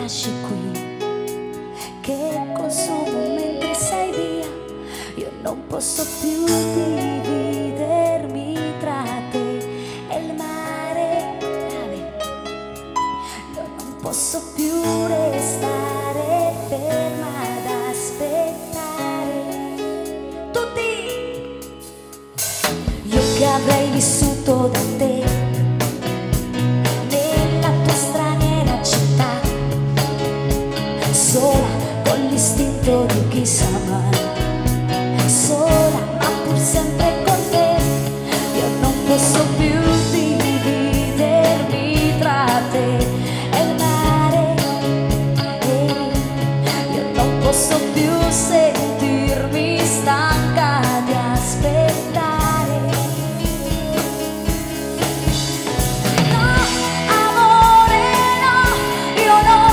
lasci qui, che consumo mentre sei via. Io non posso più dividermi tra te e il mare. Io non posso più restare ferma ad aspettare tutti. Io che avrei vissuto da te nella tua straniera città, sola con l'istinto di chi sa mai, sola ma pur sempre con te. Io non posso più dividermi tra te e il mare. Io non posso più sentirmi stanca di aspettare. No, amore, no, io non